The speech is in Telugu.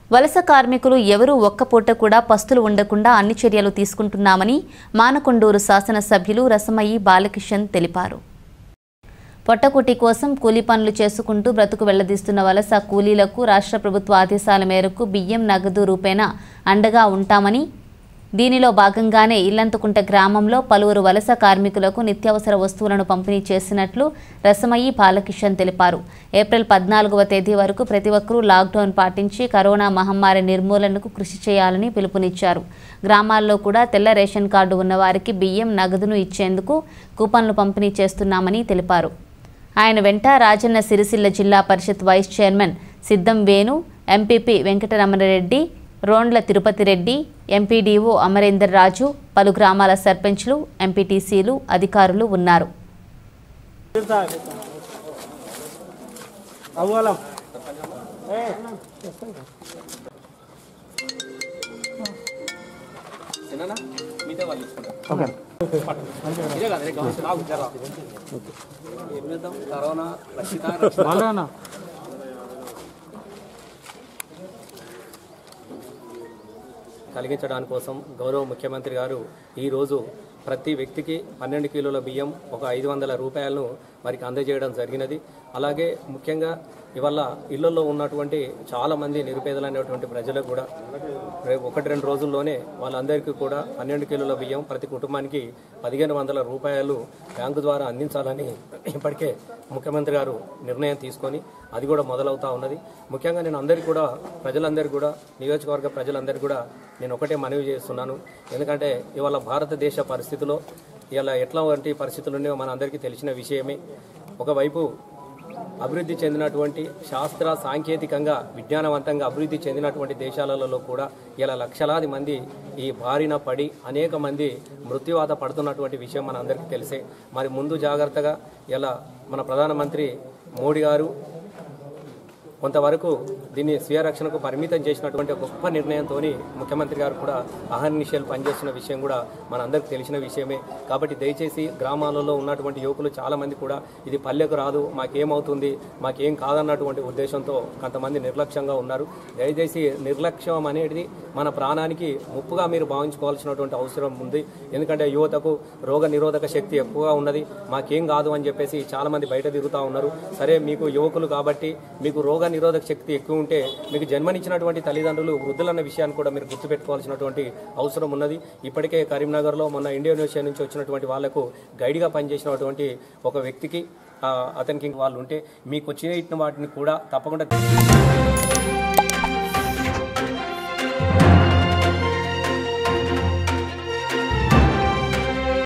వలస కార్మికులు ఎవరూ ఒక్కపూట కూడా పస్తులు ఉండకుండా అన్ని చర్యలు తీసుకుంటున్నామని మానకొండూరు శాసనసభ్యులు రసమయ బాలకిషన్ తెలిపారు. పొట్టకుటి కోసం కూలీ పనులు చేసుకుంటూ బ్రతుకు వెళ్లదీస్తున్న వలస కూలీలకు రాష్ట్ర ప్రభుత్వ ఆదేశాల మేరకు బియ్యం నగదు రూపేణా అండగా ఉంటామని, దీనిలో భాగంగానే ఇల్లంతకుంట గ్రామంలో పలువురు వలస కార్మికులకు నిత్యావసర వస్తువులను పంపిణీ చేసినట్లు రసమయ బాలకిషన్ తెలిపారు. ఏప్రిల్ 14వ తేదీ వరకు ప్రతి ఒక్కరూ లాక్డౌన్ పాటించి కరోనా మహమ్మారి నిర్మూలనకు కృషి చేయాలని పిలుపునిచ్చారు. గ్రామాల్లో కూడా తెల్ల రేషన్ కార్డు ఉన్నవారికి బియ్యం నగదును ఇచ్చేందుకు కూపన్లు పంపిణీ చేస్తున్నామని తెలిపారు. ఆయన వెంట రాజన్న సిరిసిల్ల జిల్లా పరిషత్ vice chairman Siddham Venu, MPP Venkataramanareddy, Rondla Tirupati Reddy, MPDO Amarender Raju, పలు గ్రామాల సర్పంచ్లు, ఎంపీటీసీలు, అధికారులు ఉన్నారు. కలిగించడానికి కోసం గౌరవ ముఖ్యమంత్రి గారు ఈరోజు ప్రతి వ్యక్తికి 12 కిలోల బియ్యం ఒక 500 రూపాయలను వారికి అందజేయడం జరిగినది. అలాగే ముఖ్యంగా ఇవాళ ఇళ్లలో ఉన్నటువంటి చాలామంది నిరుపేదలైనటువంటి ప్రజలకు కూడా 1-2 రోజుల్లోనే వాళ్ళందరికీ కూడా 12 కిలోల బియ్యం ప్రతి కుటుంబానికి 1500 రూపాయలు బ్యాంకు ద్వారా అందించాలని ఇప్పటికే ముఖ్యమంత్రి గారు నిర్ణయం తీసుకొని అది కూడా మొదలవుతూ ఉన్నది. ముఖ్యంగా నేను అందరికీ కూడా ప్రజలందరికీ కూడా నియోజకవర్గ ప్రజలందరికీ కూడా నేను ఒకటే మనవి చేస్తున్నాను. ఎందుకంటే ఇవాళ భారతదేశ పరిస్థితిలో ఇలా ఎట్లాంటి పరిస్థితులు ఉన్నాయో మన అందరికీ తెలిసిన విషయమే. ఒకవైపు అభివృద్ధి చెందినటువంటి శాస్త్ర సాంకేతికంగా విజ్ఞానవంతంగా అభివృద్ధి చెందినటువంటి దేశాలలో కూడా ఇలా లక్షలాది మంది ఈ బారిన పడి అనేక మంది మృత్యువాత పడుతున్నటువంటి విషయం మన అందరికీ తెలిసే. మరి ముందు జాగ్రత్తగా ఇలా మన ప్రధానమంత్రి మోడీ గారు కొంతవరకు దీన్ని స్వీయ రక్షణకు పరిమితం చేసినటువంటి గొప్ప నిర్ణయంతో ముఖ్యమంత్రి గారు కూడా అహర్నిశలు పనిచేస్తున్న విషయం కూడా మన అందరికీ తెలిసిన విషయమే. కాబట్టి దయచేసి గ్రామాలలో ఉన్నటువంటి యువకులు చాలామంది కూడా ఇది పల్లెకు రాదు, మాకేమవుతుంది, మాకేం కాదన్నటువంటి ఉద్దేశంతో కొంతమంది నిర్లక్ష్యంగా ఉన్నారు. దయచేసి నిర్లక్ష్యం అనేది మన ప్రాణానికి ముప్పుగా మీరు భావించుకోవాల్సినటువంటి అవసరం ఉంది. ఎందుకంటే యువతకు రోగ నిరోధక శక్తి ఎక్కువగా ఉన్నది, మాకేం కాదు అని చెప్పేసి చాలామంది బయట తిరుగుతూ ఉన్నారు. సరే, మీకు యువకులు కాబట్టి మీకు రోగ నిరోధక శక్తి ఎక్కువ ఉంటే మీకు జన్మనిచ్చినటువంటి తల్లిదండ్రులు వృద్ధులన్న విషయాన్ని కూడా మీరు గుర్తుపెట్టుకోవాల్సినటువంటి అవసరం ఉన్నది. ఇప్పటికే కరీంనగర్లో మొన్న ఇండియన్ యూనివర్సిటీ నుంచి వచ్చినటువంటి వాళ్లకు గైడ్గా పనిచేసినటువంటి ఒక వ్యక్తికి అతనికి వాళ్ళు ఉంటే మీకు వచ్చిన వాటిని కూడా తప్పకుండా